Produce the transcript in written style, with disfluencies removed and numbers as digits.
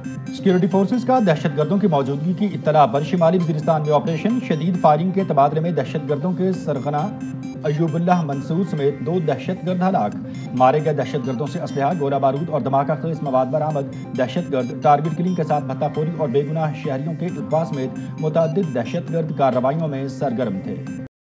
Security forces का दहशतगर्दों की मौजूदगी की इत्तला पर शिमाली वज़ीरिस्तान में ऑपरेशन। शदीद फायरिंग के तबादले में दहशतगर्दों के सरगना अयूबुल्लाह मंसूर समेत 2 दहशतगर्द हलाक। मारे गए दहशतगर्दों से असलहा, गोला बारूद और धमाका खेज मवाद बरामद। दहशतगर्द टारगेट किलिंग के साथ भत्ताखोरी और बेगुनाह शहरियों के इगवा समेत मुतअद्दिद दहशतगर्द कार्रवाइयों में सरगर्म थे।